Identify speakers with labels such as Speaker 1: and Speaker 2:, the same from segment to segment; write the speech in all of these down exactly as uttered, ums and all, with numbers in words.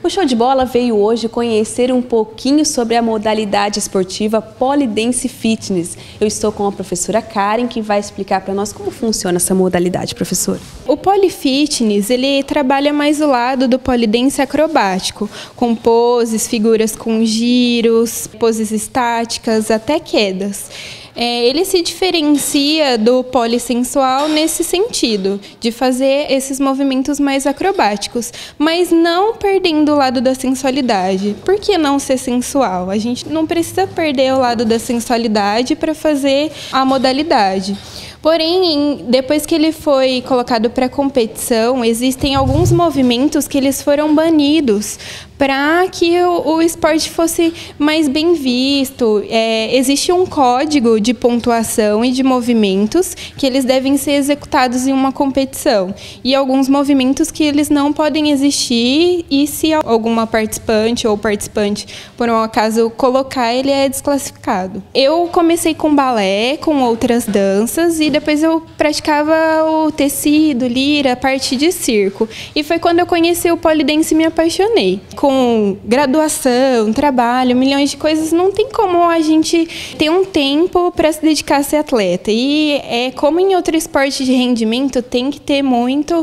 Speaker 1: O Show de Bola veio hoje conhecer um pouquinho sobre a modalidade esportiva Polidance Fitness. Eu estou com a professora Karen, que vai explicar para nós como funciona essa modalidade, professora.
Speaker 2: O Polifitness, ele trabalha mais do lado do Polidance acrobático, com poses, figuras com giros, poses estáticas, até quedas. É, ele se diferencia do polissensual nesse sentido, de fazer esses movimentos mais acrobáticos, mas não perdendo o lado da sensualidade. Por que não ser sensual? A gente não precisa perder o lado da sensualidade para fazer a modalidade. Porém, depois que ele foi colocado para competição, existem alguns movimentos que eles foram banidos para que o, o esporte fosse mais bem visto. É, existe um código de pontuação e de movimentos que eles devem ser executados em uma competição. E alguns movimentos que eles não podem existir e se alguma participante ou participante, por um acaso, colocar, ele é desclassificado. Eu comecei com balé, com outras danças, e depois eu praticava o tecido, lira, a parte de circo. E foi quando eu conheci o Polidance e me apaixonei. Com graduação, trabalho, milhões de coisas, não tem como a gente ter um tempo para se dedicar a ser atleta. E é como em outro esporte de rendimento, tem que ter muito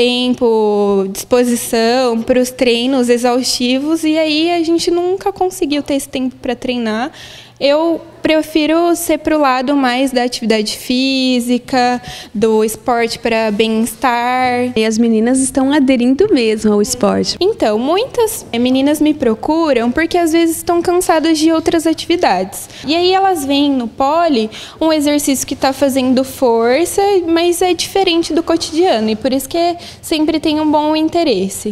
Speaker 2: tempo, disposição para os treinos exaustivos, e aí a gente nunca conseguiu ter esse tempo para treinar. Eu prefiro ser para o lado mais da atividade física, do esporte para bem-estar.
Speaker 1: E as meninas estão aderindo mesmo ao esporte.
Speaker 2: Então, muitas meninas me procuram porque às vezes estão cansadas de outras atividades. E aí elas veem no pole um exercício que está fazendo força, mas é diferente do cotidiano, e por isso que sempre tem um bom interesse.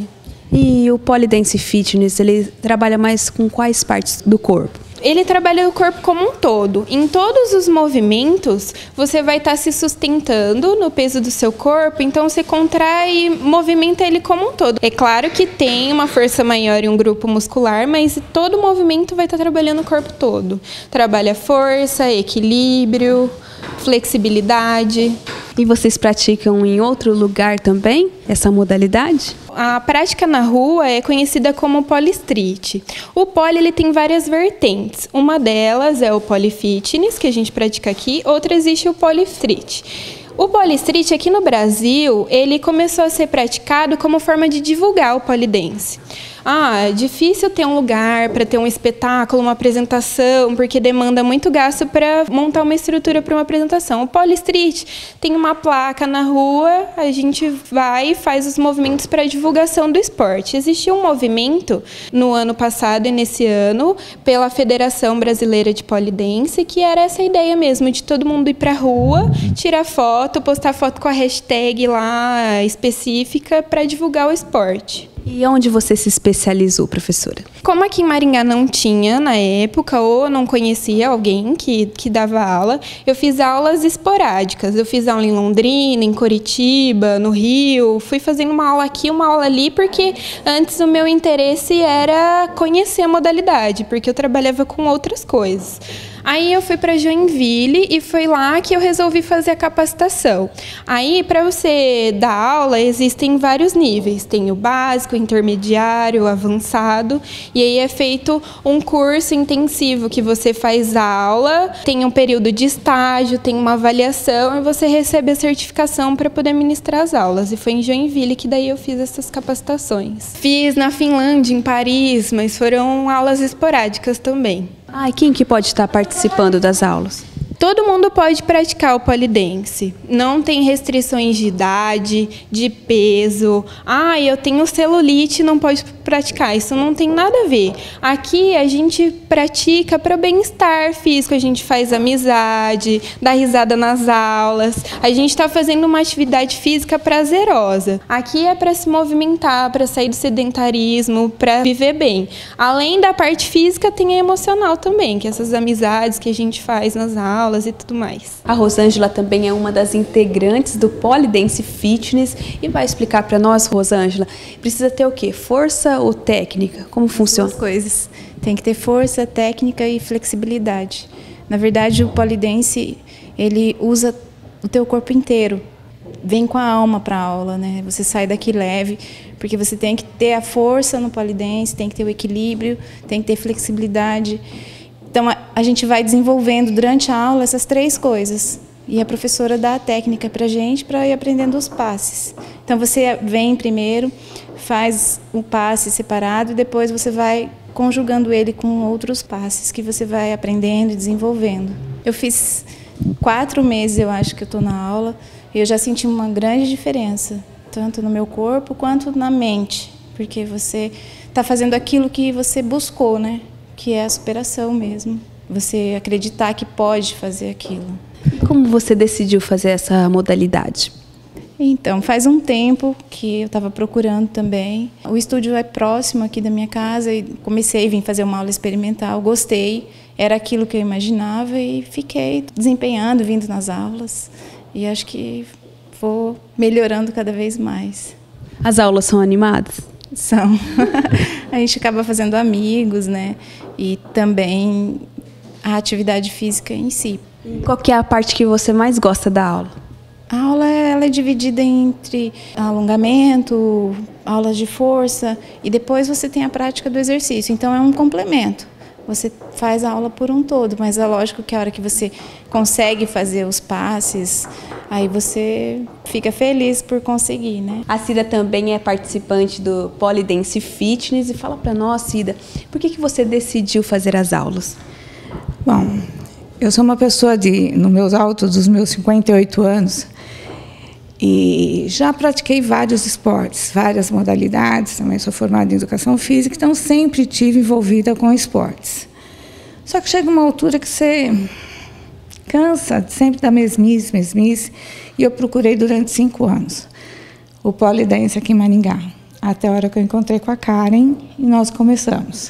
Speaker 1: E o Polidance Fitness, ele trabalha mais com quais partes do corpo?
Speaker 2: Ele trabalha o corpo como um todo. Em todos os movimentos, você vai estar se sustentando no peso do seu corpo, então você contrai e movimenta ele como um todo. É claro que tem uma força maior em um grupo muscular, mas todo movimento vai estar trabalhando o corpo todo. Trabalha força, equilíbrio, flexibilidade.
Speaker 1: E vocês praticam em outro lugar também essa modalidade?
Speaker 2: A prática na rua é conhecida como Polistreet. O pole ele tem várias vertentes. Uma delas é o Polifitness, que a gente pratica aqui. Outra existe o Polistreet. O Polistreet aqui no Brasil, ele começou a ser praticado como forma de divulgar o Polidance. Ah, é difícil ter um lugar para ter um espetáculo, uma apresentação, porque demanda muito gasto para montar uma estrutura para uma apresentação. O Polistreet tem uma placa na rua, a gente vai e faz os movimentos para divulgação do esporte. Existiu um movimento no ano passado e nesse ano pela Federação Brasileira de Polidance, que era essa ideia mesmo, de todo mundo ir para a rua, tirar foto, postar foto com a hashtag lá específica para divulgar o esporte.
Speaker 1: E onde você se especializou, professora?
Speaker 2: Como aqui em Maringá não tinha na época, ou não conhecia alguém que, que dava aula, eu fiz aulas esporádicas. Eu fiz aula em Londrina, em Curitiba, no Rio. Fui fazendo uma aula aqui, uma aula ali, porque antes o meu interesse era conhecer a modalidade, porque eu trabalhava com outras coisas. Aí eu fui para Joinville e foi lá que eu resolvi fazer a capacitação. Aí, para você dar aula, existem vários níveis. Tem o básico, o intermediário, o avançado. E aí é feito um curso intensivo que você faz aula, tem um período de estágio, tem uma avaliação e você recebe a certificação para poder ministrar as aulas. E foi em Joinville que daí eu fiz essas capacitações. Fiz na Finlândia, em Paris, mas foram aulas esporádicas também.
Speaker 1: Ah, e quem que pode estar participando das aulas?
Speaker 2: Todo mundo pode praticar o Polidance. Não tem restrições de idade, de peso. Ah, eu tenho celulite, não pode praticar. Isso não tem nada a ver. Aqui a gente pratica para bem-estar físico. A gente faz amizade, dá risada nas aulas. A gente está fazendo uma atividade física prazerosa. Aqui é para se movimentar, para sair do sedentarismo, para viver bem. Além da parte física, tem a emocional também, que é essas amizades que a gente faz nas aulas e tudo mais.
Speaker 1: A Rosângela também é uma das integrantes do Polidance Fitness e vai explicar para nós, Rosângela, precisa ter o quê? Força ou técnica? Como funciona?
Speaker 3: Duas coisas. Tem que ter força, técnica e flexibilidade. Na verdade, o Polidance, ele usa o teu corpo inteiro. Vem com a alma para a aula, né? Você sai daqui leve, porque você tem que ter a força no polidense, tem que ter o equilíbrio, tem que ter flexibilidade. Então, a, a gente vai desenvolvendo durante a aula essas três coisas. E a professora dá a técnica para a gente para ir aprendendo os passes. Então, você vem primeiro, faz o passe separado e depois você vai conjugando ele com outros passes que você vai aprendendo e desenvolvendo. Eu fiz quatro meses, eu acho que eu estou na aula, e eu já senti uma grande diferença, tanto no meu corpo quanto na mente, porque você está fazendo aquilo que você buscou, né? Que é a superação mesmo. Você acreditar que pode fazer aquilo.
Speaker 1: E como você decidiu fazer essa modalidade?
Speaker 3: Então, faz um tempo que eu estava procurando também. O estúdio é próximo aqui da minha casa e comecei a vir fazer uma aula experimental, gostei, era aquilo que eu imaginava e fiquei desempenhando, vindo nas aulas. E acho que vou melhorando cada vez mais.
Speaker 1: As aulas são animadas?
Speaker 3: São. A gente acaba fazendo amigos, né? E também a atividade física em si.
Speaker 1: Qual que é a parte que você mais gosta da aula?
Speaker 3: A aula ela é dividida entre alongamento, aulas de força e depois você tem a prática do exercício. Então é um complemento. Você faz a aula por um todo, mas é lógico que a hora que você consegue fazer os passes, aí você fica feliz por conseguir, né?
Speaker 1: A Cida também é participante do Polidense Fitness e fala para nós, Cida, por que que você decidiu fazer as aulas?
Speaker 4: Bom, eu sou uma pessoa de, nos meus altos dos meus cinquenta e oito anos, e já pratiquei vários esportes, várias modalidades, também sou formada em educação física, então sempre estive envolvida com esportes. Só que chega uma altura que você cansa sempre da mesmice, mesmice, e eu procurei durante cinco anos o polidense aqui em Maringá, até a hora que eu encontrei com a Karen e nós começamos.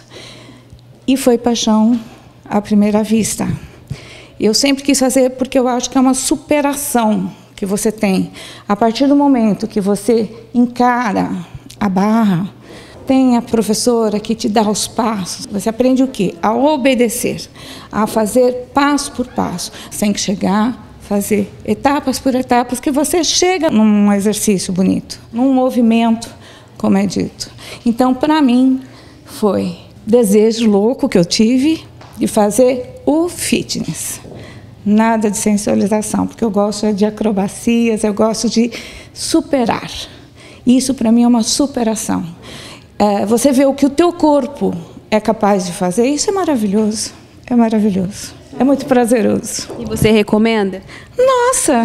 Speaker 4: E foi paixão à primeira vista. Eu sempre quis fazer porque eu acho que é uma superação que você tem. A partir do momento que você encara a barra, tem a professora que te dá os passos, você aprende o quê? A obedecer, a fazer passo por passo. Você tem que chegar, fazer etapas por etapas, que você chega num exercício bonito, num movimento, como é dito. Então, para mim, foi desejo louco que eu tive de fazer o fitness. Nada de sensualização, porque eu gosto de acrobacias, eu gosto de superar. Isso, para mim, é uma superação. É, você vê o que o teu corpo é capaz de fazer, isso é maravilhoso. É maravilhoso. É muito prazeroso.
Speaker 1: E você recomenda?
Speaker 4: Nossa!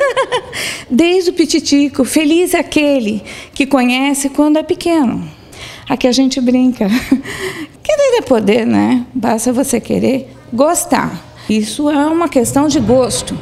Speaker 4: Desde o pititico, feliz é aquele que conhece quando é pequeno. Aqui a gente brinca. Querer é poder, né? Basta você querer gostar. Isso é uma questão de gosto.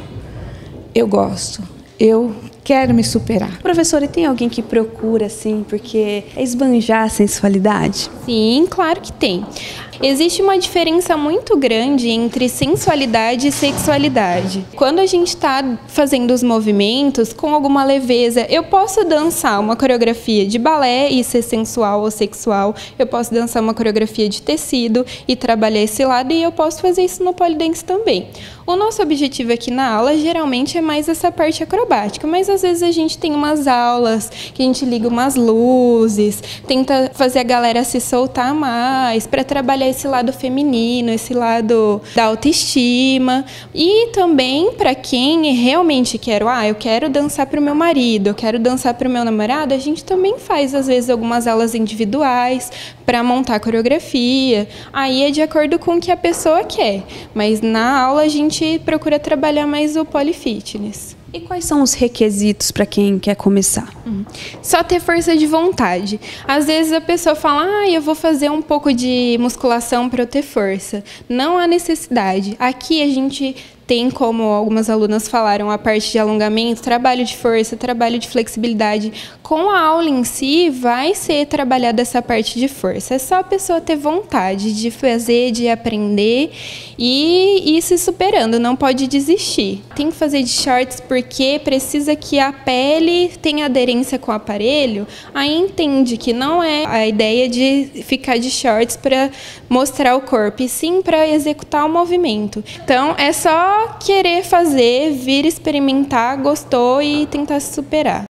Speaker 4: Eu gosto. Eu quero me superar.
Speaker 1: Professora, e tem alguém que procura, assim, porque é esbanjar a sensualidade?
Speaker 2: Sim, claro que tem. Existe uma diferença muito grande entre sensualidade e sexualidade. Quando a gente está fazendo os movimentos com alguma leveza, eu posso dançar uma coreografia de balé e ser sensual ou sexual, eu posso dançar uma coreografia de tecido e trabalhar esse lado, e eu posso fazer isso no polidense também. O nosso objetivo aqui na aula geralmente é mais essa parte acrobática, mas às vezes a gente tem umas aulas que a gente liga umas luzes, tenta fazer a galera se soltar mais para trabalhar esse lado feminino, esse lado da autoestima. E também para quem realmente quer, ah, eu quero dançar para o meu marido, eu quero dançar para o meu namorado, a gente também faz às vezes algumas aulas individuais para montar coreografia. Aí é de acordo com o que a pessoa quer, mas na aula a gente procura trabalhar mais o polifitness.
Speaker 1: E quais são os requisitos para quem quer começar?
Speaker 2: Uhum. Só ter força de vontade. Às vezes a pessoa fala, ah, eu vou fazer um pouco de musculação para eu ter força. Não há necessidade. Aqui a gente tem, como algumas alunas falaram, a parte de alongamento, trabalho de força, trabalho de flexibilidade. Com a aula em si, vai ser trabalhada essa parte de força. É só a pessoa ter vontade de fazer, de aprender e ir se superando, não pode desistir. Tem que fazer de shorts porque precisa que a pele tenha aderência com o aparelho. Aí entende que não é a ideia de ficar de shorts para mostrar o corpo, e sim para executar o movimento. Então, é só querer fazer, vir experimentar, gostou e tentar se superar.